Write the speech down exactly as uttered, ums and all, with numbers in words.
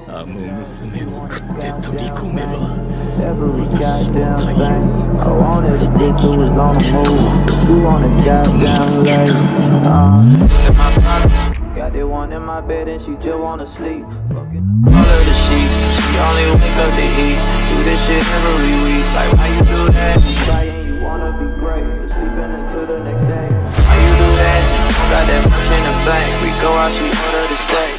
あの娘を食って取り込めば Every goddamn thing. I wanted a bitch who was on the move. You want a goddamn lady. Uh, got that one in my bed and she just wanna sleep. Fucking all of the sheets. She only wake up to eat. Do this shit every week. Like why you do that? Saying you wanna be great, but sleeping until the next day. Why you do that? Got that much in the bank. We go out, she order to stay.